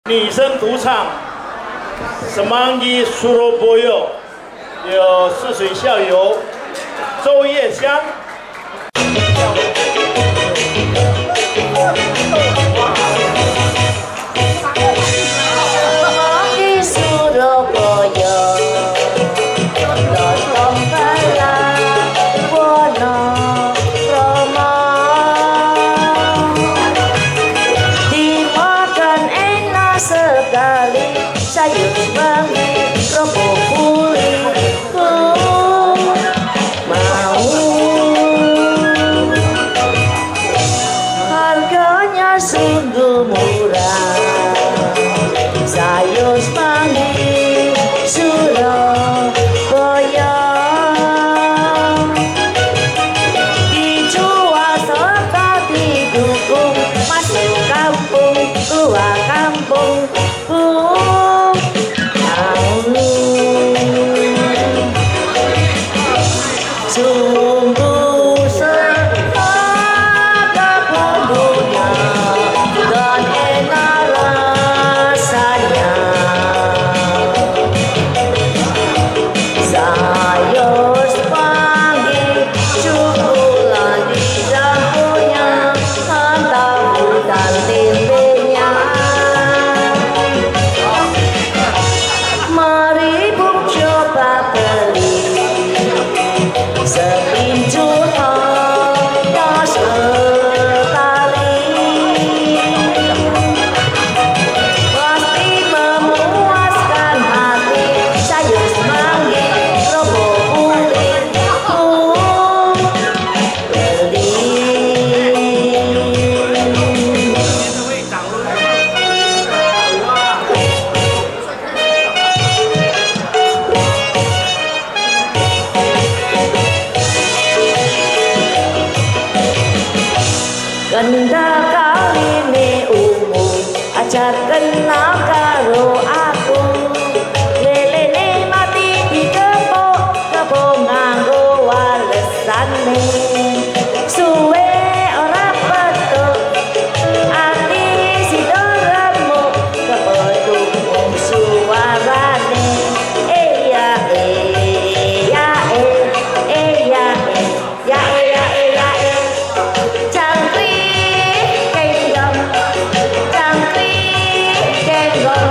女生独唱Semanggi Surabaya， 有泗水校友周叶香。 Sungguh murah, sayur semanggi Surabaya dijual serta didukung, masuk kampung keluar kampung sungguh sedap bumbunya dan enak rasanya. Sayur semanggi cukulan di dapurnya, hantam dan tempenya. Mari Bung coba beli sepincut harga sekali, pasti memuaskan hati. Sayur semanggi kerupuk kulit beli. Kenda kali ini umum aja kenal karo aku, lelene mati dikepok kebo nganggo walesane, suwe ora petuk ati sidoremu kepethuk wong suarane. Ya Go